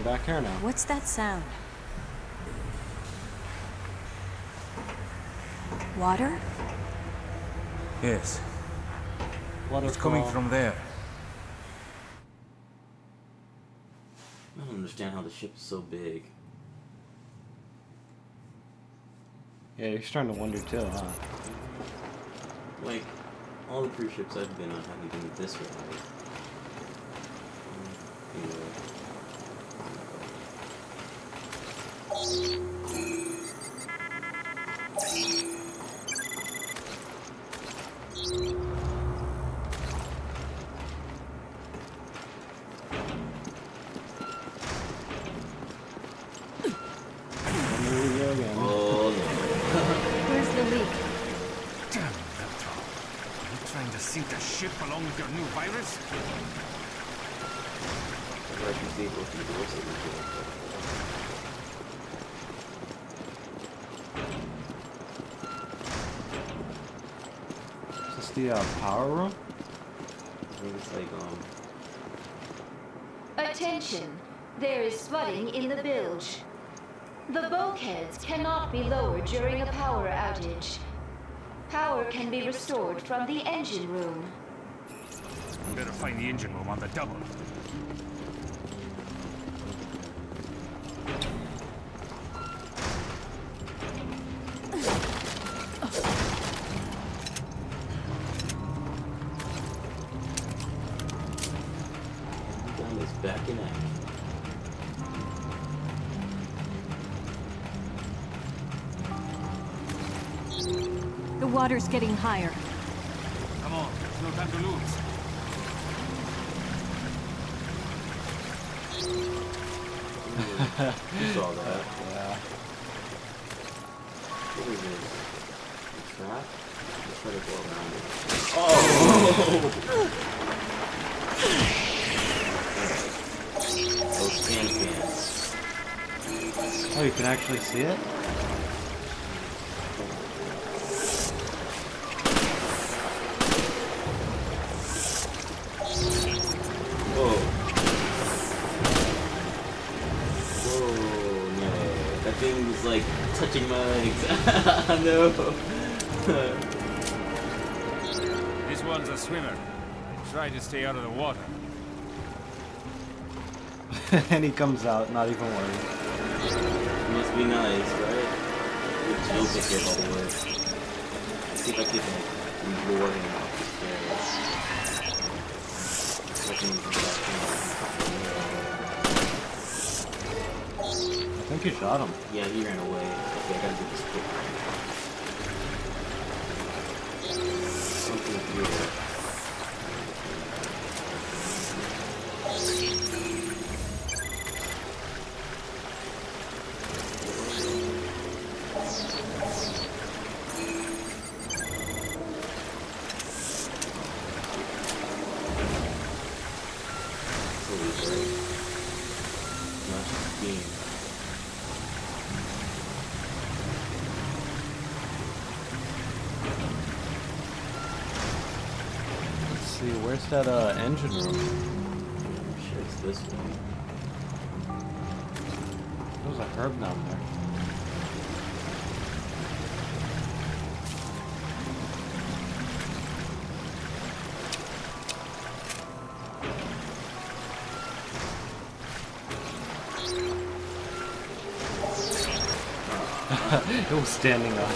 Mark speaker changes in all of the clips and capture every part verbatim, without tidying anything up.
Speaker 1: we're back here now.
Speaker 2: What's that sound? Water?
Speaker 3: Yes.
Speaker 1: Waterfall.
Speaker 3: It's coming from there.
Speaker 4: I don't understand how the ship is so big.
Speaker 1: Yeah, you're starting to wonder too, huh?
Speaker 4: Like, all the cruise ships I've been on haven't been this wide. Anyway.
Speaker 2: Where's the leak?
Speaker 3: Damn, Veltro. Are you trying to sink a ship along with your new virus?
Speaker 1: Is this the uh, power room?
Speaker 4: I think it's like, um...
Speaker 5: Attention! There is flooding in the bilge. The bulkheads cannot be lowered during a power outage. Power can be restored from the engine room.
Speaker 3: We better find the engine room on the double.
Speaker 4: Gun is back in action.
Speaker 2: The water's getting higher.
Speaker 3: Come on, there's no time to lose.
Speaker 4: You saw that.
Speaker 1: Yeah.
Speaker 4: What is this? A trap? Let's try to go around it. Oh! Those can cans.
Speaker 1: Oh, you can actually see it?
Speaker 4: Whoa. Whoa, no. That thing was like touching my legs. No.
Speaker 3: This one's a swimmer. Try to stay out of the water.
Speaker 1: And he comes out, not even worried.
Speaker 4: Must be nice, right? You'll take care of all the work. Let's see if I can like lure him off the stairs. Looking for that
Speaker 1: I think you shot him.
Speaker 4: thing. Yeah, he ran away. Okay, I gotta do this quick. Something weird.
Speaker 1: See, where's that uh, engine room?
Speaker 4: I'm sure it's this one.
Speaker 1: There's a herb down there. It was standing up.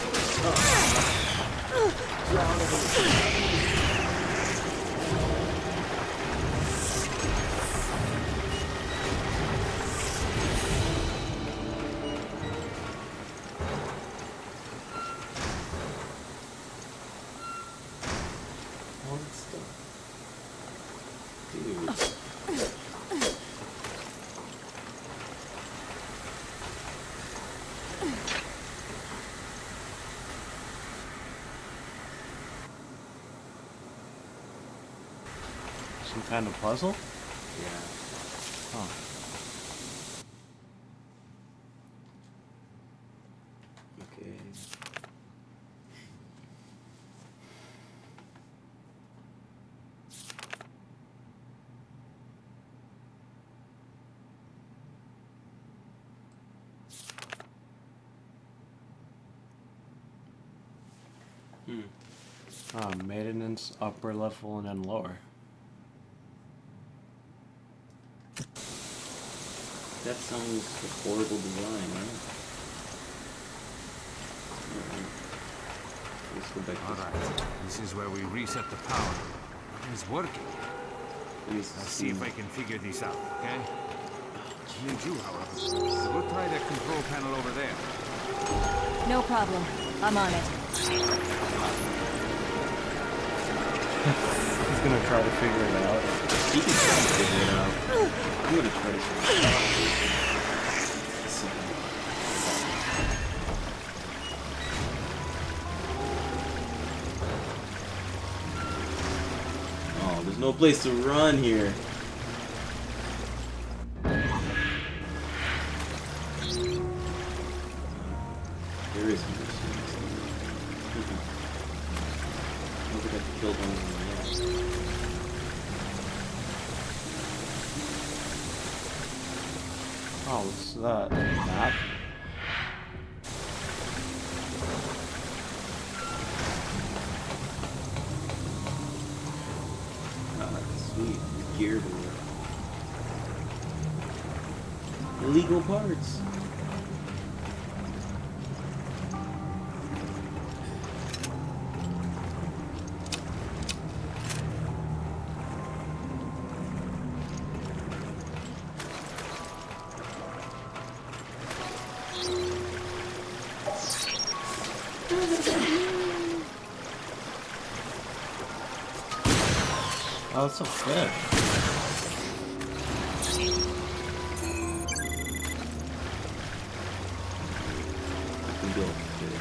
Speaker 4: All that stuff. Dude.
Speaker 1: Some kind of puzzle?
Speaker 4: Yeah.
Speaker 1: Huh.
Speaker 4: Okay. Hmm.
Speaker 1: Ah, maintenance, upper level, and then lower.
Speaker 4: That sounds a horrible design, right? Alright. Let's go back to
Speaker 3: Alright, this is where we reset the power. It's working.
Speaker 4: Let's
Speaker 3: Let's see if I can figure this out, okay? Need you, however. So go try that control panel over there.
Speaker 2: No problem. I'm on it.
Speaker 1: He's gonna try to figure it out.
Speaker 4: He can try to figure it out. I'm gonna try to figure it out. Oh, there's no place to run here. There is no place. I don't think I've killed one of them yet.
Speaker 1: Oh, what's that? Map?
Speaker 4: Ah, sweet. Gear door. Illegal parts.
Speaker 1: Oh, it's a fish.
Speaker 4: I can build a fish.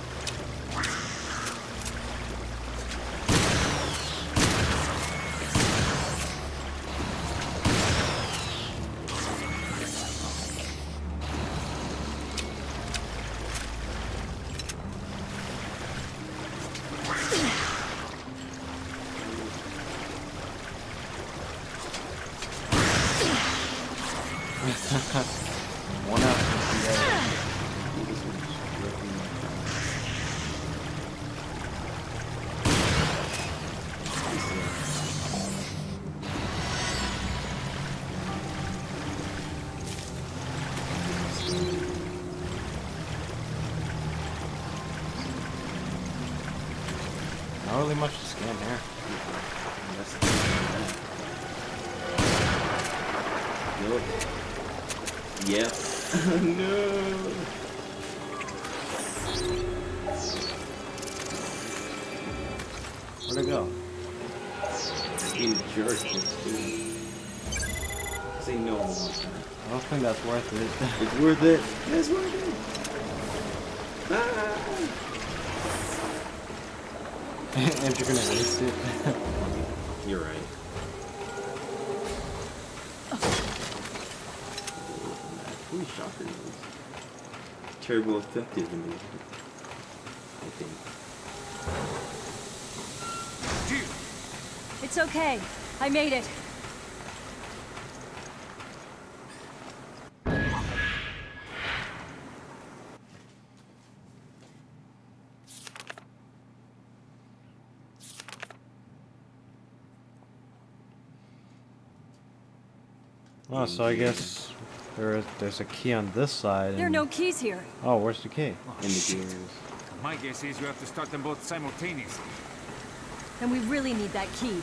Speaker 1: One after the other.
Speaker 4: This one's ripping my
Speaker 1: Not really much to scan here.
Speaker 4: That's the Nope. Yep. No.
Speaker 1: Where'd it go?
Speaker 4: You jerk, this dude. Say no one wants that.
Speaker 1: I don't think that's worth it.
Speaker 4: It's worth it. It's worth it. Ah.
Speaker 1: And you're gonna waste it.
Speaker 4: You're right. Holy shocker noise. Turbo effective in these, I think.
Speaker 2: It's okay. I made it.
Speaker 1: Oh, so I guess there is, there's a key on this side.
Speaker 2: There are
Speaker 1: and-
Speaker 2: no keys here.
Speaker 1: Oh, where's the key?
Speaker 4: And the gears.
Speaker 3: My guess is you have to start them both simultaneously.
Speaker 2: And we really need that key.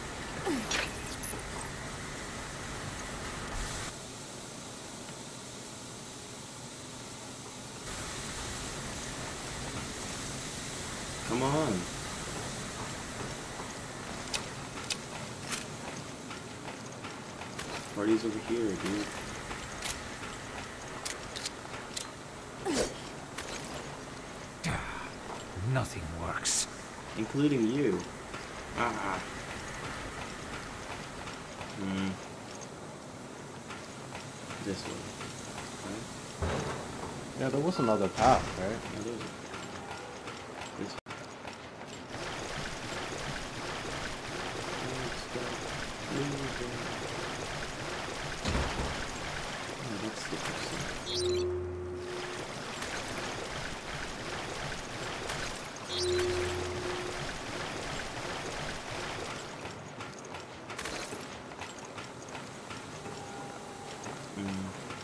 Speaker 4: Come on. Party's over here, dude.
Speaker 3: Nothing works.
Speaker 4: Including you. Ah. Hmm. This way. Right?
Speaker 1: Yeah, there was another path, right?
Speaker 4: What is it? This way. Oh, that's the person.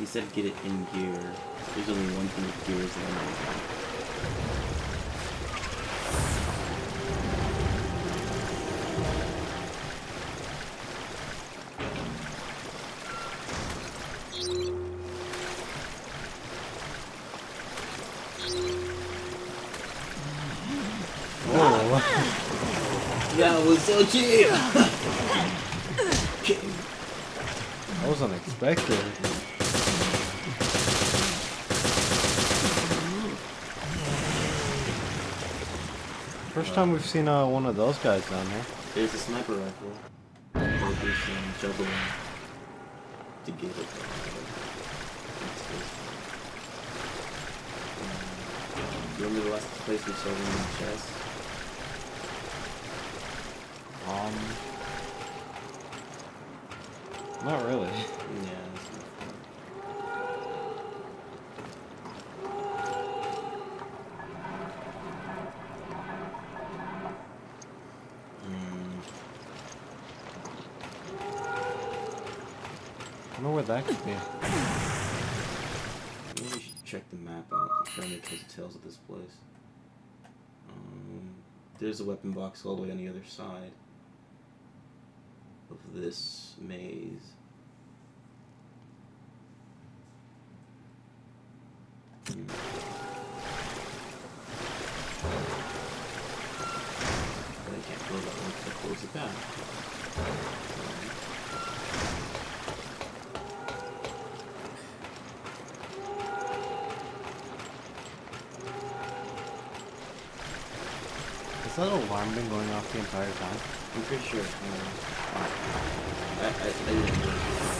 Speaker 4: he said get it in gear. There's only one thing with gears that I know about. That was so cheap!
Speaker 1: That was unexpected. First time we've seen uh, one of those guys down here.
Speaker 4: There's a sniper rifle. There's some juggling to get it. You remember the last place we saw one in the chest?
Speaker 1: Um, not really.
Speaker 4: Yeah.
Speaker 1: I don't know where that could be.
Speaker 4: Maybe we should check the map out. I'm trying to tell the tales of this place. Um, there's a weapon box all the way on the other side of this maze. Hmm. But I can't close that one because I closed it back.
Speaker 1: Has that alarm been going off the entire time?
Speaker 4: I'm pretty sure. Um, I, I, I didn't know.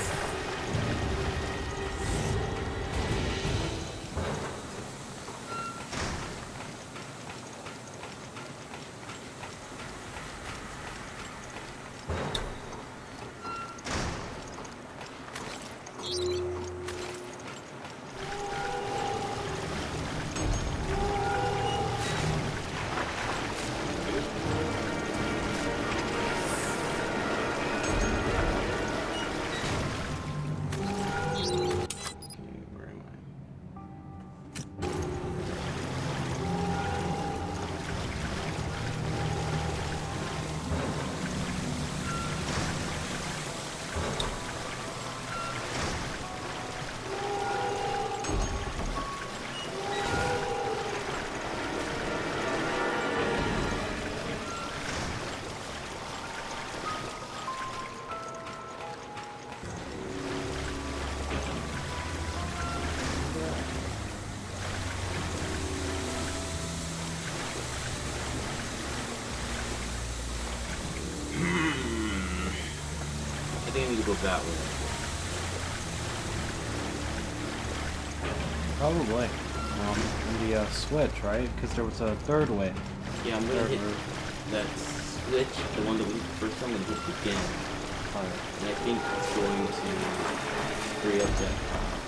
Speaker 4: I think we need to go that way.
Speaker 1: Probably. Um, in the uh, switch, right? Because there was a third way.
Speaker 4: Yeah, I'm gonna
Speaker 1: Third
Speaker 4: hit
Speaker 1: route.
Speaker 4: that switch, the one that we first time, and hit it again.
Speaker 1: Alright.
Speaker 4: And I think it's going to free up that.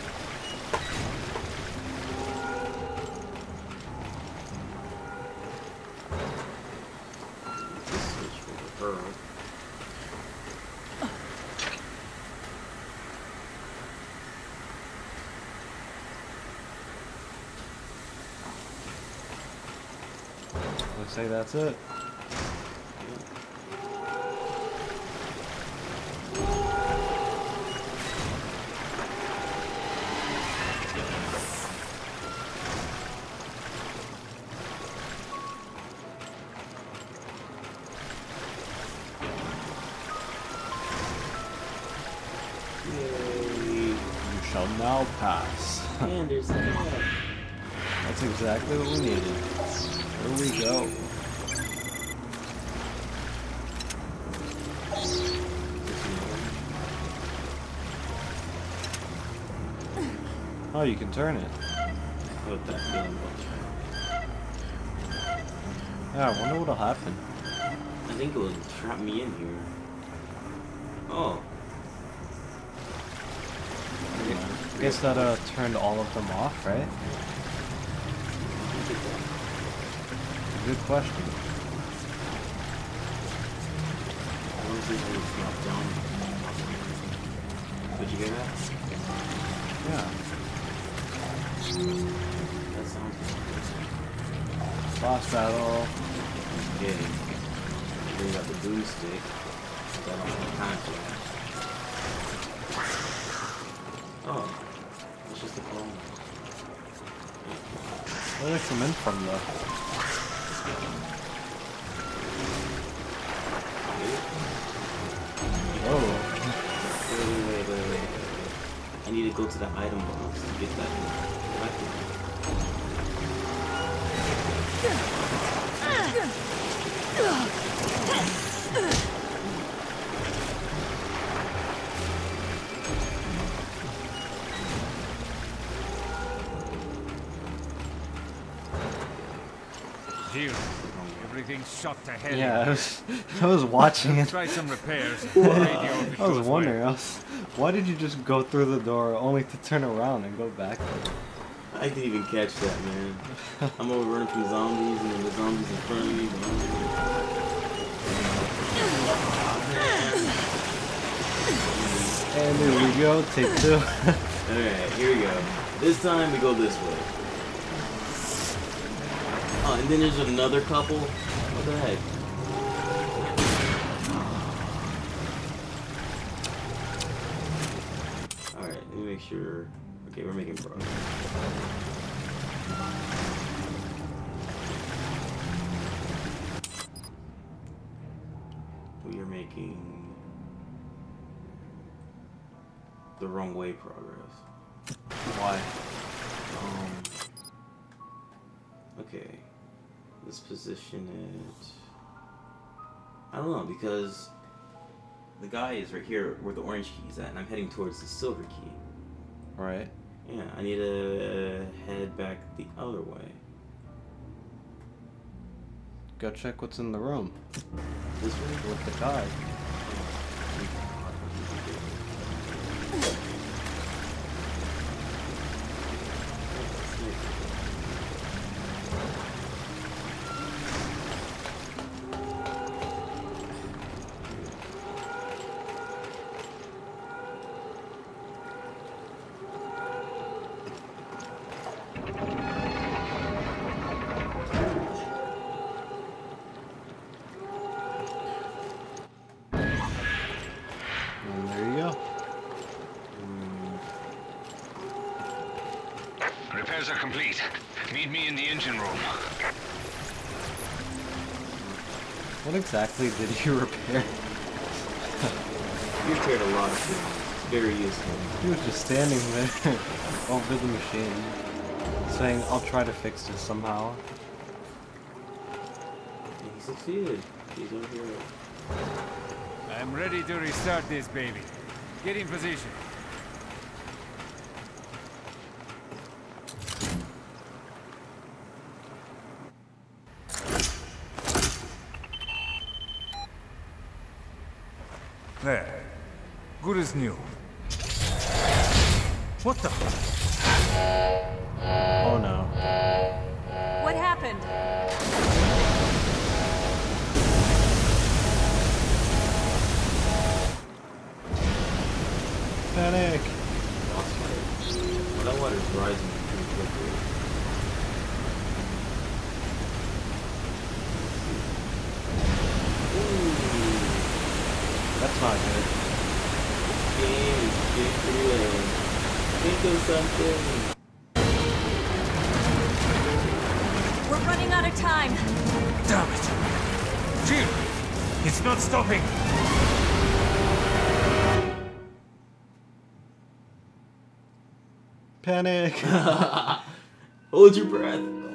Speaker 4: This switch for her.
Speaker 1: Looks like that's it.
Speaker 4: Yay.
Speaker 1: You shall now pass.
Speaker 4: And there's that.
Speaker 1: That's exactly what we needed. Here we go. Oh, you can turn it.
Speaker 4: What that feeling was.
Speaker 1: Yeah, I wonder what'll happen.
Speaker 4: I think it will trap me in here. Oh.
Speaker 1: I guess that uh, turned all of them off, right? Good question.
Speaker 4: I want to see how it's dropped down. Did you hear that?
Speaker 1: Yeah.
Speaker 4: That sounds good.
Speaker 1: Boss battle.
Speaker 4: Okay. Then you got the boom stick. That I don't have time for that. Oh. It's just a clone.
Speaker 1: Where did they come in from, though? Oh.
Speaker 4: Wait, wait, wait, wait, wait. I need to go to the item box to get that weapon.
Speaker 3: Jill, everything's shot to hell.
Speaker 1: Yeah, I was, I was watching it.
Speaker 3: Try some repairs. and radio if it
Speaker 1: I was
Speaker 3: goes
Speaker 1: wondering,
Speaker 3: well.
Speaker 1: I was, why did you just go through the door only to turn around and go back?
Speaker 4: I didn't even catch that, man. I'm over running from zombies and then the zombies in front of me.
Speaker 1: And there we go, take two.
Speaker 4: Alright, here we go. This time we go this way. Oh, and then there's another couple. What the heck? Alright, let me make sure. Okay, we're making progress. We are making the wrong way progress.
Speaker 1: Why?
Speaker 4: Um. Okay. Let's position it. I don't know, because the guy is right here where the orange key is at, and I'm heading towards the silver key.
Speaker 1: Right.
Speaker 4: Yeah, I need to head back the other way.
Speaker 1: Go check what's in the room.
Speaker 4: This way?
Speaker 1: With the guy. And there you go.
Speaker 3: Repairs are complete. Meet me in the engine room.
Speaker 1: What exactly did you repair?
Speaker 4: You repaired a lot of things. Very useful.
Speaker 1: He was just standing there over the machine, saying, I'll try to fix this somehow.
Speaker 4: And he succeeded. He's our hero.
Speaker 3: I'm ready to restart this baby. Get in position. There. Good as new. What the?
Speaker 1: Oh no.
Speaker 2: What happened?
Speaker 1: Panic!
Speaker 4: Lost fire. Well, that water's rising pretty quickly. Ooh.
Speaker 1: That's not good.
Speaker 4: Game is getting low. Think of something.
Speaker 2: We're running out of time.
Speaker 3: Damn it! Jill! It's not stopping!
Speaker 1: Panic!
Speaker 4: Hold your breath.